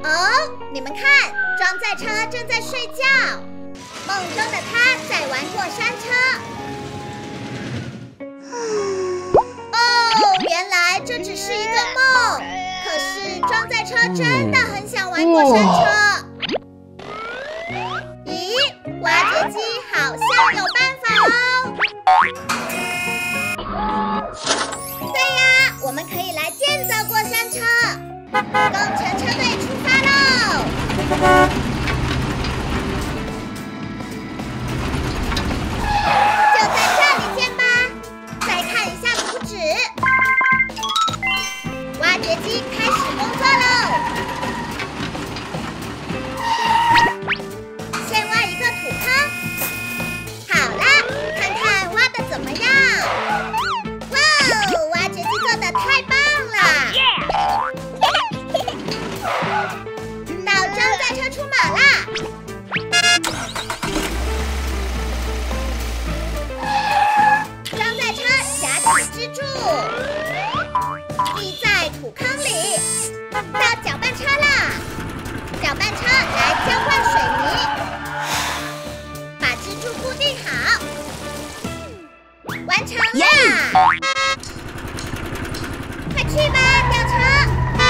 哦，你们看，装载车正在睡觉，梦中的他在玩过山车。哦，原来这只是一个梦。可是装载车真的很想玩过山车。咦，挖掘机好像有办法哦。对呀，我们可以来建造过山车。工程车队出发喽！就在这里见吧。再看一下图纸，挖掘机开始工作喽。先挖一个土坑。好啦，看看挖的怎么样？哇哦，挖掘机做的太棒了！到装载车出马啦！装载车夹起支柱，立在土坑里。到搅拌车啦！搅拌车来浇灌水泥，把支柱固定好。完成啦！快去吧，吊车！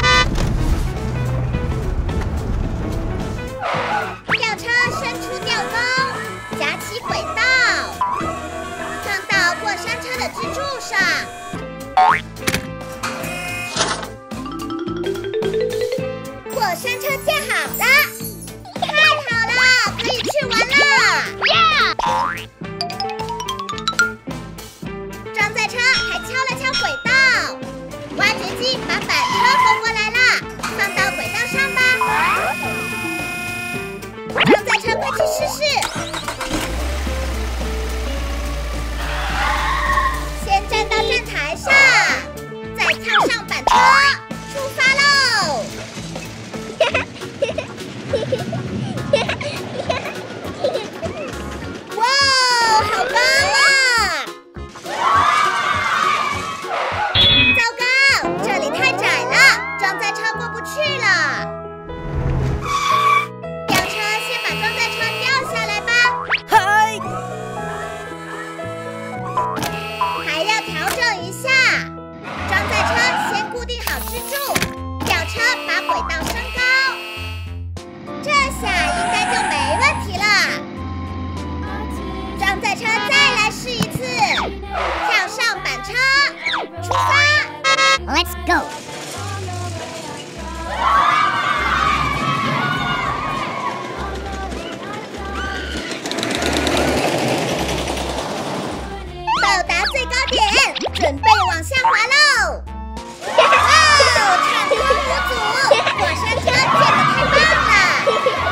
吊车伸出吊钩，夹起轨道，放到过山车的支柱上。过山车建好了，太好了，可以去玩了！装载车还敲了敲轨道，挖掘机把板车拖过来啦，放到轨道上吧。装载车快去试试。先站到站台上，再跳上板车，出发喽！哇，好高啊！糟糕，这里太窄了，装载车过不去了。吊车先把装载车吊下来吧。 嗨， 还要调整一下，装载车先固定好支柱，吊车把轨道升高，这下应该就没问题了。装载车再来试一次，跳上板车，出发 Let's go。 到达最高点，准备往下滑喽！哇，畅通无阻，过山车建得太棒了！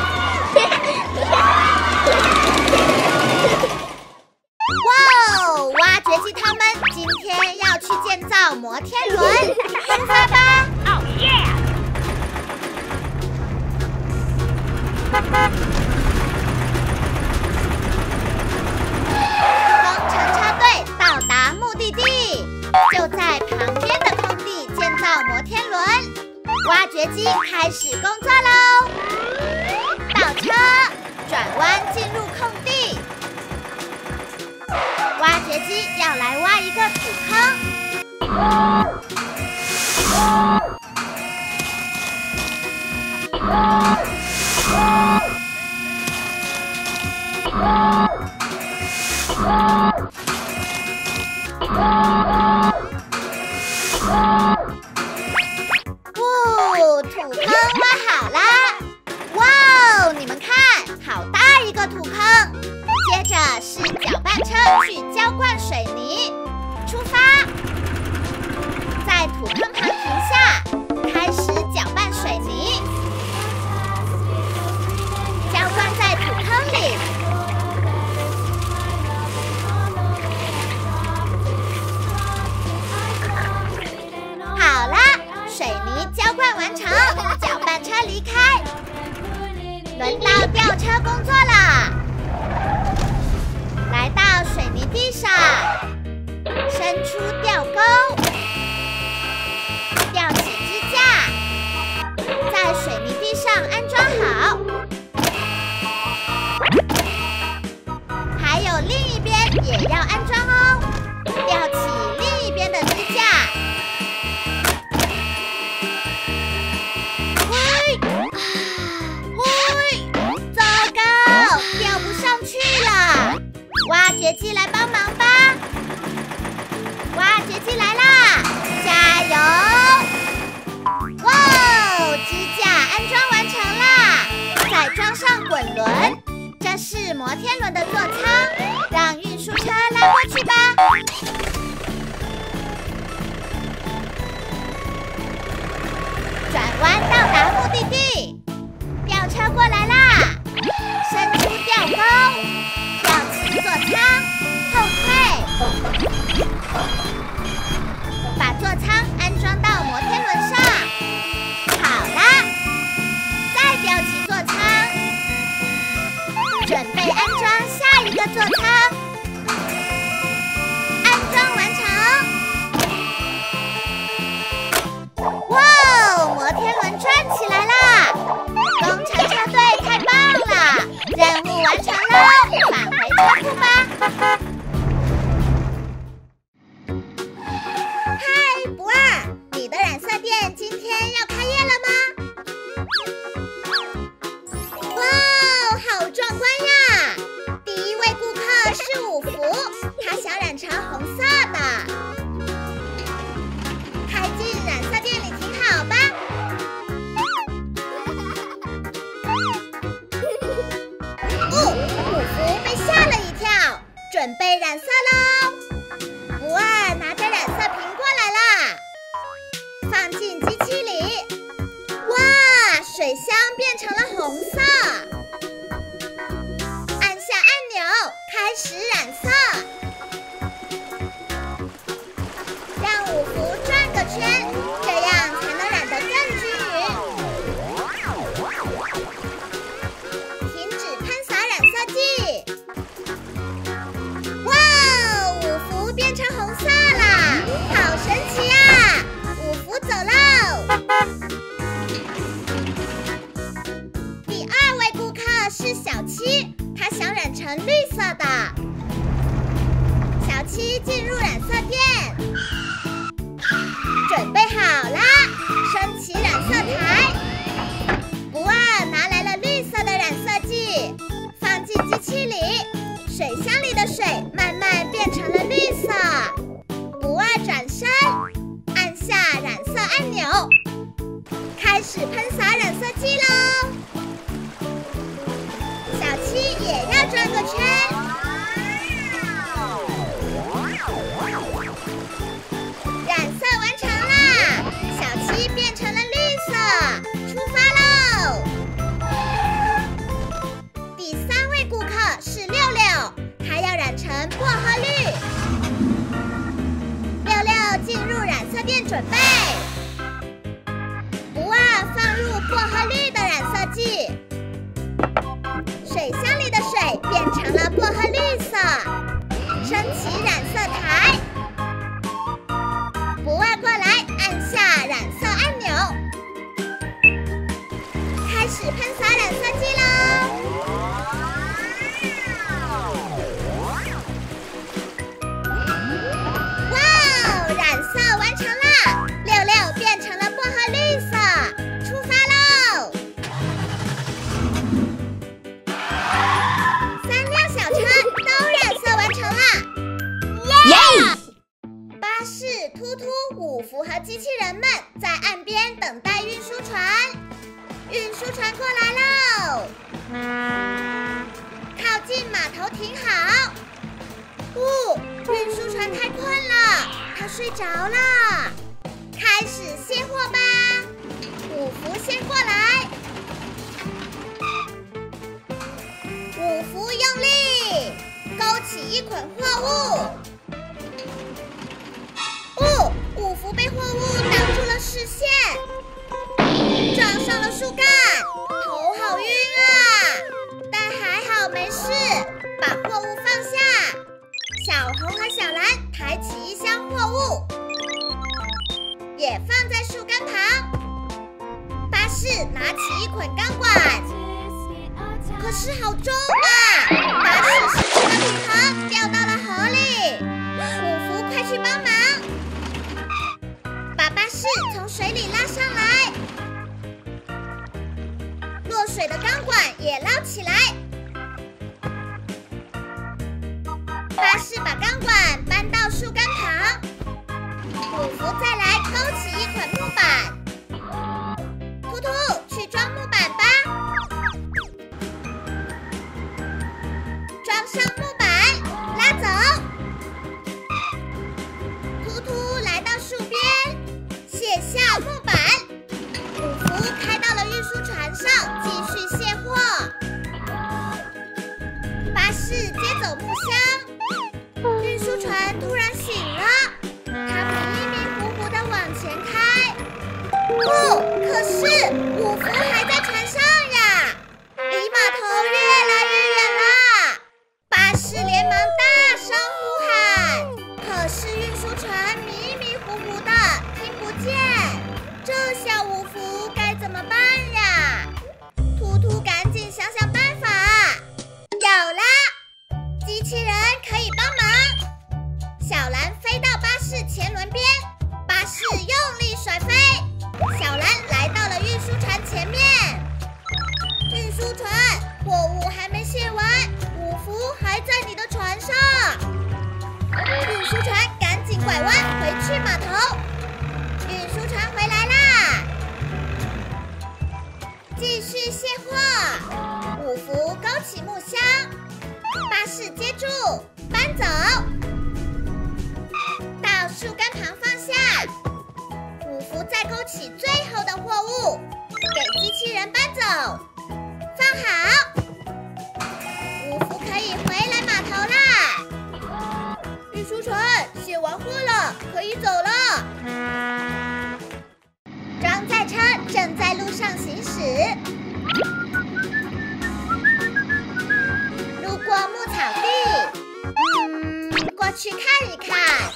哇，挖掘机他们今天要去建造摩天轮，出发吧！ 哦耶！ 工程车队到达目的地，就在旁边的空地建造摩天轮。挖掘机开始工作喽！倒车，转弯进入空地。挖掘机要来挖一个土坑。土坑挖好啦！哇哦，你们看，好大一个土坑。接着是搅拌车去浇灌水泥，出发。在土坑旁停下，开始搅拌水泥，浇灌在土坑里。好啦，水泥浇灌完成，搅拌车离开，轮到吊车工作了。来到水泥地上，伸出吊钩，吊起支装上滚轮，这是摩天轮的座舱，让运输车拉过去吧。转弯到达目的地，吊车过来啦！伸出吊钩，吊起座舱，后退，把座舱安装到摩天轮上。好啦，再吊起座舱，准备安装下一个座舱。安装完成。哇哦，摩天轮转起来啦！工程车队太棒了，任务完成了，返回车库吧。嗨，不二，你的染色店今天要开业了吗？哇哦，好壮观呀！第一位顾客是五福，他想染成红色的。开进染色店里停好吧。五福被吓了一跳，准备染色喽。不二拿着染色瓶过来啦，放进机器里。哇，水箱变成了红色。按下按钮，开始染色。让五福转个圈，这样才能染得更均匀。停止喷洒染色剂。哇，五福变成红色啦，好神奇呀！五福走喽。第二位顾客是小七，他想染成绿色的。小七进入染色店，准备好啦，升起染色台。不二拿来了绿色的染色剂，放进机器里，水箱里的水慢慢变成了绿色。不二转身，按下染色按钮，开始喷洒染色剂喽。小七也要转个圈。染色完成啦，小七变成了绿色，出发喽。第三位顾客是六六，他要染成薄荷绿。六六进入染色店准备。不二放入薄荷绿的染色剂，水箱里的水变成了薄荷绿色，升起染色台。不二过来，按下染色按钮，开始喷洒染色剂喽。哇哦，染色完成啦！六六变成了薄荷绿色，出发喽！三辆小车都染色完成啦！ 耶！ 巴士、突突、五福和机器人们在岸边等待运输船。运输船过来喽！靠近码头停好。运输船太困了，它睡着了。开始卸货吧。五福先过来。五福用力勾起一捆货物。五福被货物挡住了视线，撞上了树干，头好晕啊！但还好没事，把货物放下。小红和小蓝抬起一箱货物，也放在树干旁。巴士拿起一捆钢管，可是好重啊！巴士失去了平衡，掉到了河里。五福，快去帮忙！把巴士从水里拉上来，落水的钢管也捞起来。巴士把钢管搬到树干旁，五福再来勾起一捆木板。突突，去装木板吧。 继续卸货。5幅勾起木箱，巴士接住，搬走。到树干旁放下。5幅再勾起最后的货物，给机器人搬走。放好。5幅可以回来码头啦。运输船卸完货了，可以走了。装载车正在路上行驶，路过牧草地，过去看一看。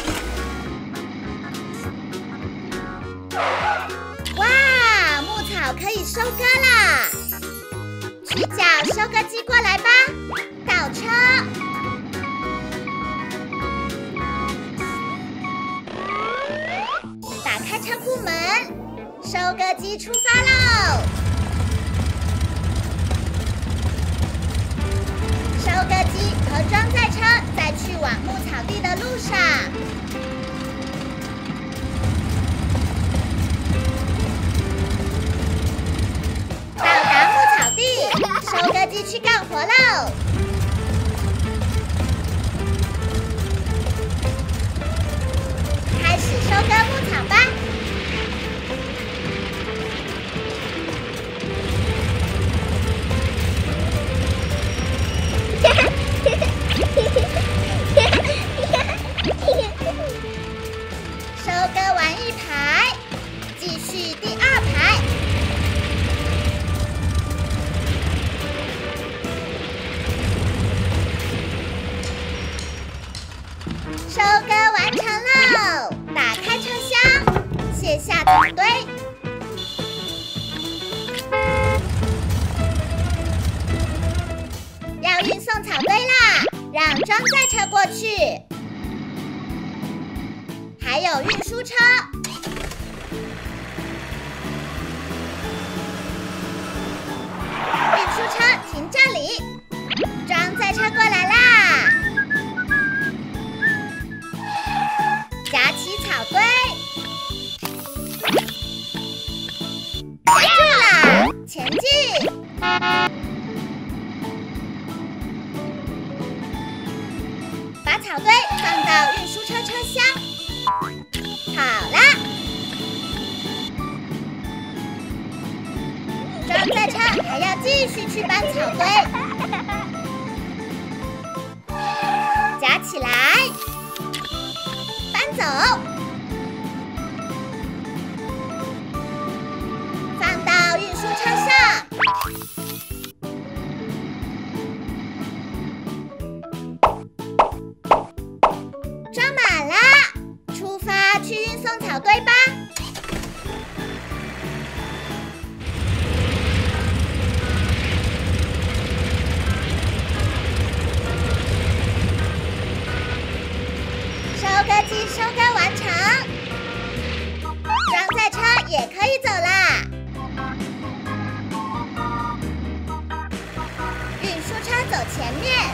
哇，牧草可以收割啦！去叫收割机过来吧，倒车。打开车库门，收割机出发喽！收割机和装载车在去往牧草地的路上。到达牧草地，收割机去干活喽！开始收割牧草吧。收割完1排，继续第2排。收割完成喽！打开车厢，卸下草堆。要运送草堆啦，让装载车过去。还有运输车。运输车停这里，装载车过来啦！夹起草堆，夹住啦！前进！把草堆放到运输车车厢。好啦，装载车还要继续去搬草堆，夹起来，搬走，放到运输车上。装满了。出发去运送草堆吧！收割机收割完成，装载车也可以走啦。运输车走前面。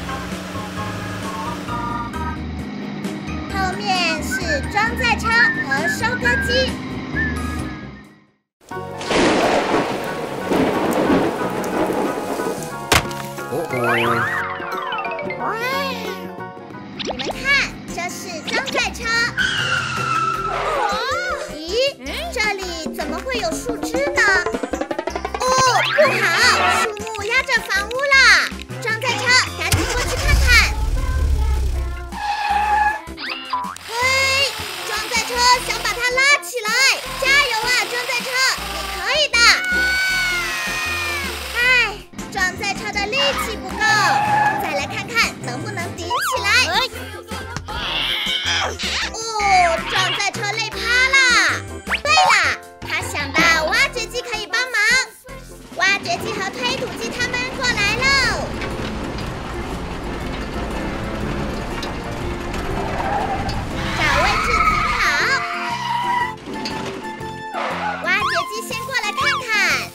后面是装载车和收割机。哇！你们看，这是装载车。咦，这里怎么会有树枝呢？哦，不好，树木压着房屋啦！装载车，赶紧过去看看。想把它拉起来，加油啊，装载车，你可以的！唉，装载车的力气不够，再来看看能不能顶起来。哦，装载车累趴啦！对了，他想到挖掘机可以帮忙，挖掘机和推土机他们过来喽。找位置停好。挖掘机先过来看看，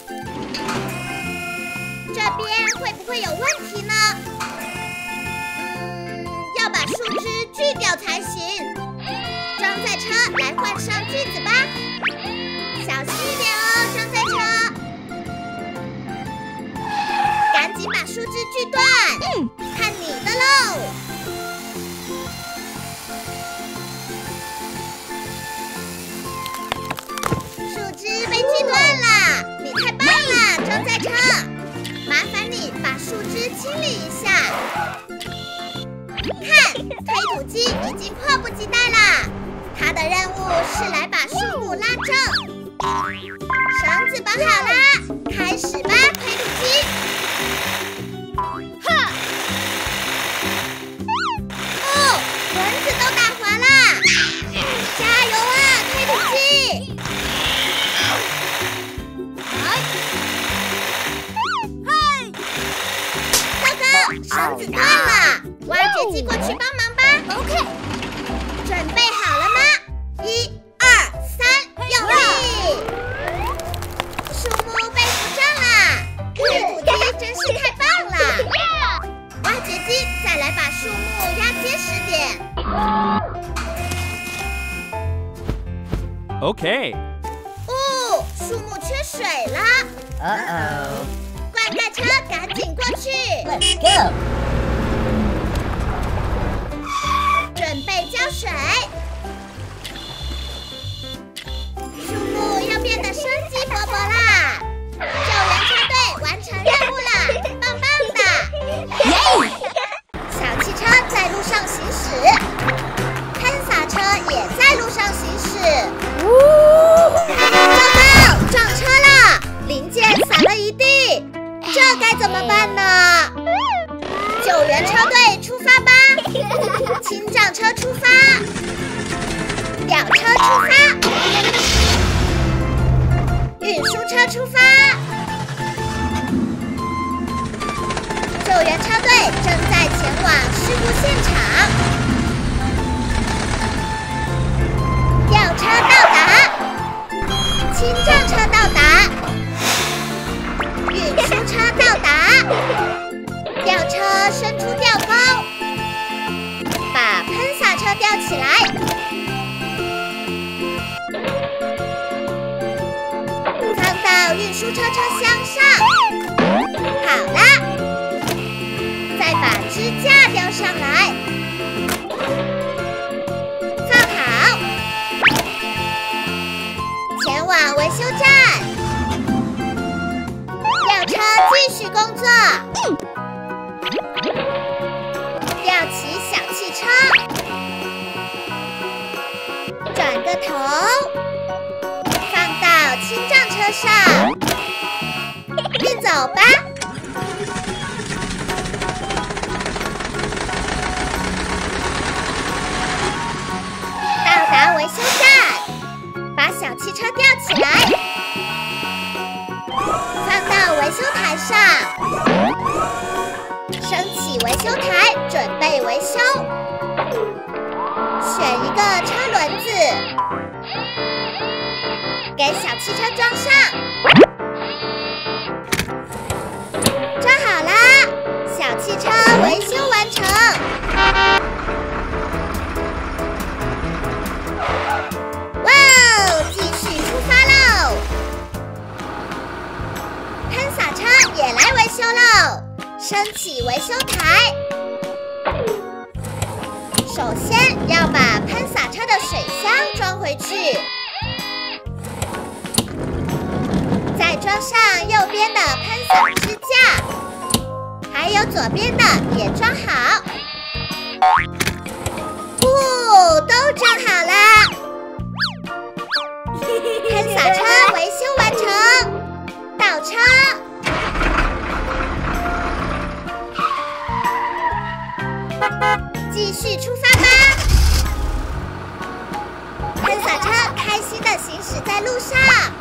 这边会不会有问题呢？要把树枝锯掉才行。装载车来换上锯子吧，小心一点哦，装载车。 看你的喽！树枝被锯断了，你太棒了，装载车！麻烦你把树枝清理一下。看，推土机已经迫不及待了，它的任务是来把树木拉正。绳子绑好啦，开始吧，推土机！哈！哦，轮子都打滑了，加油啊，推土机！糟糕，绳子断了，挖掘机过去帮忙吧。OK， 准备好了吗？1、2、3，用力！树木被扶正了，推土机真是太棒了！挖掘机再来把树木压结实点。 OK。 哦，树木缺水了。灌溉车赶紧过去。 Let's go. 准备浇水。树木要变得生机勃勃啦！救援车队完成任务了，棒棒的！耶！小汽车在路上行驶，喷洒车也在路上行驶。糟糕，撞车了，零件洒了一地，这该怎么办呢？救援车队出发吧！清障车出发，吊车出发，运输车出发。救援车队正在前往事故现场。吊车到达，清障车到达，运输车到达。吊车伸出吊钩，把喷洒车吊起来。放到运输车车厢上。好啦，再把支架吊上来。放好，前往维修站。吊车继续工作。吊起小汽车，转个头，放到清障车上，运走吧。到达维修站，把小汽车吊起来，放到维修台上。升起维修台，准备维修。选一个车轮子，给小汽车装上。装好啦，小汽车维修完成。哇哦，继续出发喽！喷洒车也来维修喽。升起维修台，首先要把喷洒车的水箱装回去，再装上右边的喷洒支架，还有左边的也装好。都装好啦！喷洒车维修完成，倒车。继续出发吧！喷洒车开心地行驶在路上。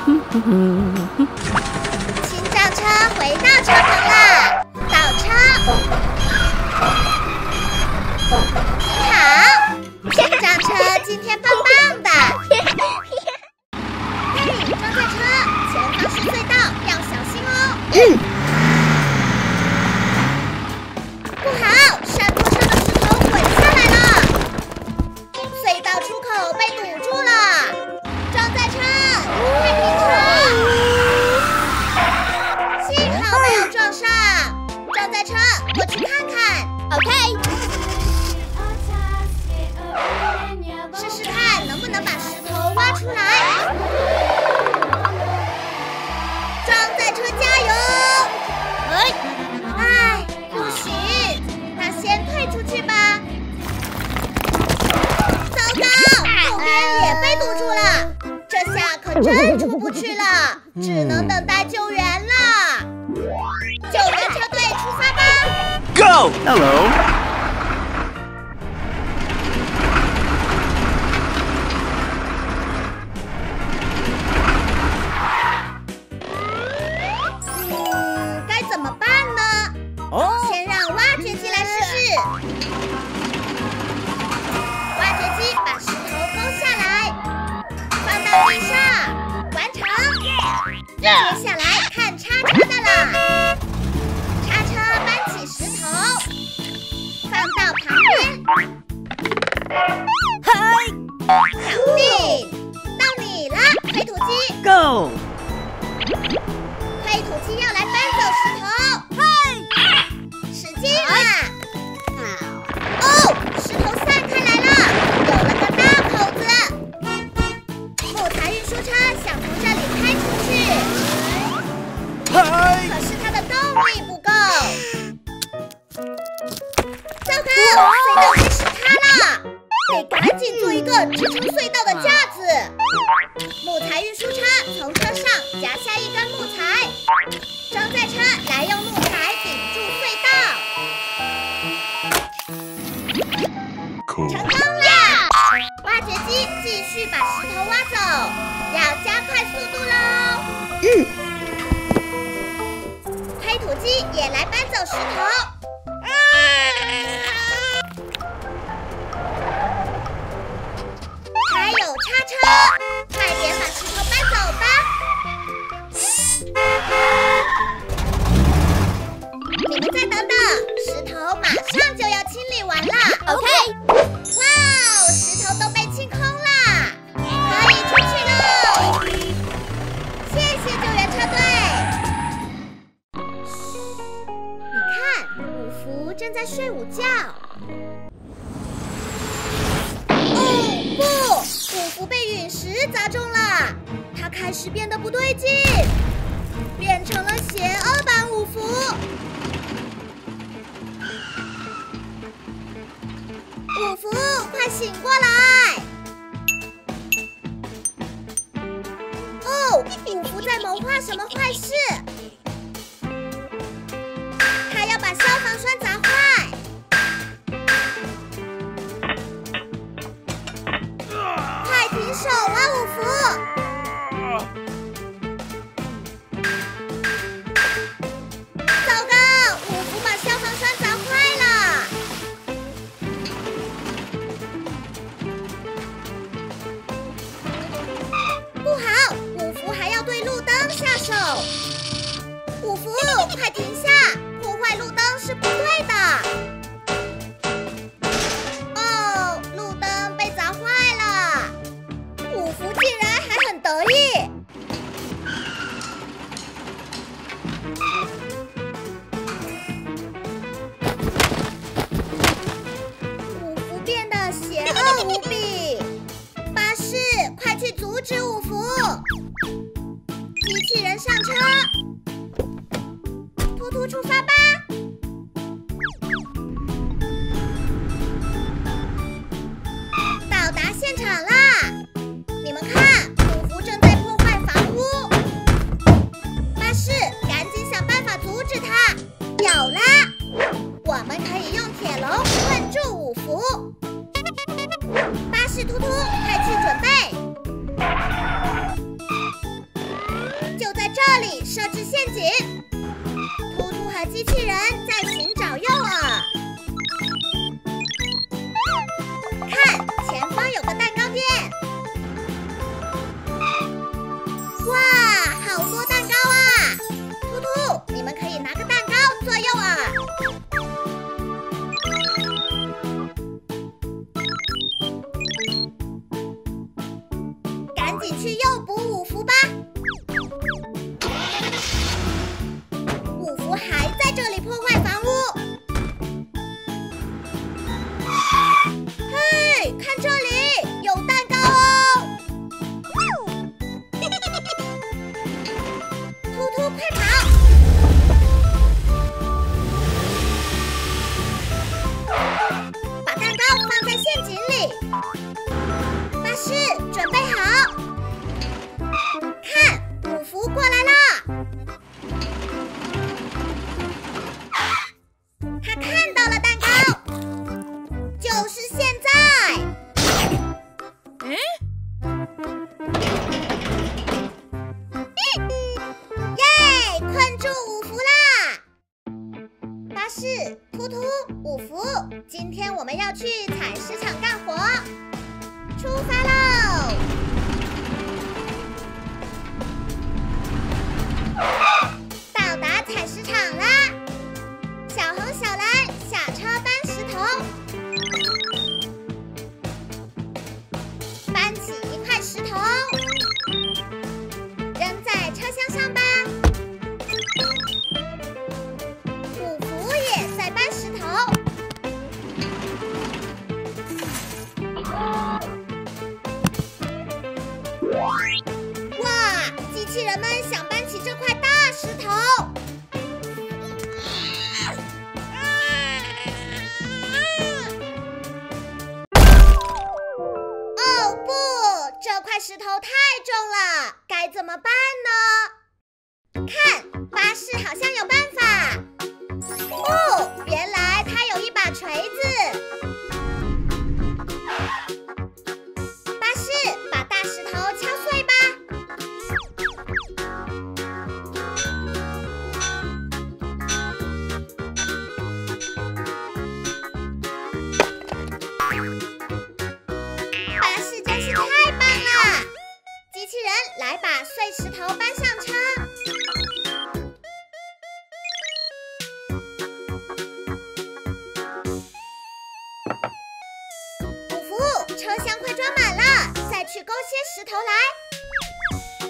清障车回到车棚了，倒车。好，清障车今天棒棒的。嘿，装载车，前方是隧道，要小心哦。不好，山坡上的石头滚下来了，隧道出口被堵住了。装载车，快停车！幸好没有撞上。装载车，过去看看。 OK。试试看能不能把石头挖出来。装载车加油！哎，不行，那先退出去吧。糟糕，右边也被堵住了，这下可真出不去了，只能等待救援了。救援车队出发吧 ！Go! Hello. 该怎么办呢？先让挖掘机来试试。挖掘机把石头勾下来，放到地上，完成。接下来看叉车的了。叉车搬起石头，放到旁边。 嗨， 搞定，到你了，推土机。 Go！ 推土机要来搬走石头，嗨，使劲啊！哦，石头散开来了，有了个大口子。木材运输车想从这里开出去，可是它的动力不够。糟糕，隧道开始塌了，得赶紧做一个支撑隧道的架子。木材运输车从车上夹下一根木材，装载车来用木材顶住隧道。成功了！挖掘机继续把石头挖走，要加快速度喽。推土机也来搬走石头。还有叉车，快点把石头搬走吧！你们再等等，石头马上就要清理完了。OK。哇哦，石头都被清空了，可以出去喽！谢谢救援车队。你看，五福正在睡午觉。哦不，五福被陨石砸中了，他开始变得不对劲，变成了邪恶版五福。五福，快醒过来！哦，五福在谋划什么坏事？他要把消防栓砸坏。快停手啊，五福！糟糕，五福把消防栓砸坏了。不好，五福还要对路灯下手。五福，快停下！破坏路灯是不对的。哦，路灯被砸坏了。五福竟然还很得意。五福变得邪恶无比。巴士，快去阻止五福！机器人上车，突突出发吧！到达现场啦！你们看，五福正在破坏房屋。巴士，赶紧想办法阻止他！有啦，我们可以用铁笼困住五福。巴士突突，快去准备！就在这里设置陷阱。突突和机器人在寻找诱饵。看，前方有个蛋糕店。哇，好多蛋糕啊！突突，你们可以拿个蛋糕做诱饵。赶紧去诱捕五福吧！五福还在这里破坏房屋。 士、突突、五福，今天我们要去采石场干活，出发喽！到达采石场啦！小红、小蓝下车搬石头，搬起一块石头，扔在车厢上吧。五福也在搬石头。哇！机器人们想搬起这块大石头。哦不，这块石头太重了，该怎么办呢？看，巴士好像有办法。哦，原来它有一把锤子。巴士，把大石头敲碎吧。巴士真是太棒了！机器人来把碎石头搬上车。五福，车厢快装满了，再去勾些石头来。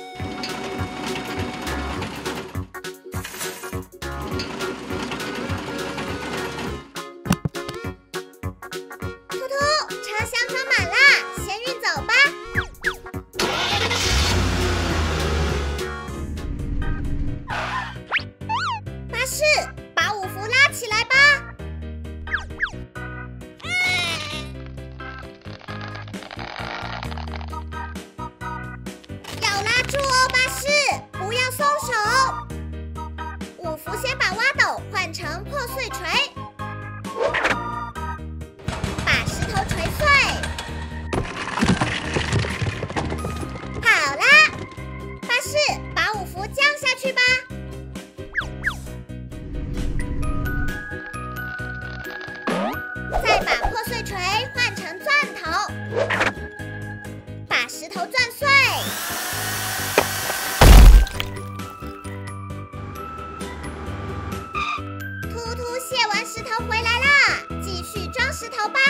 突突，车厢装满了，先运走吧。巴士，把五福拉起来吧。要拉住哦，巴士，不要松手。五福先把挖斗换成破碎锤，把石头锤碎。好啦，巴士，把五福降下去吧。再把破碎锤换成钻头，把石头钻碎。突突卸完石头回来啦，继续装石头吧。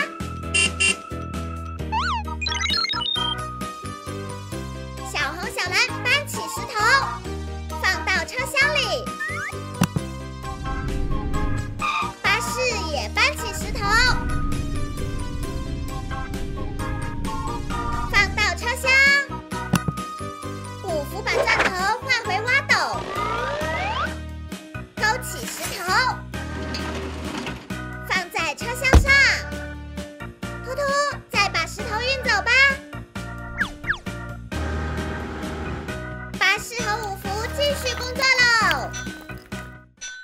小红、小蓝搬起石头，放到车厢里。巴士也搬起石头，放到车厢。五福把钻头换回挖斗，勾起石头。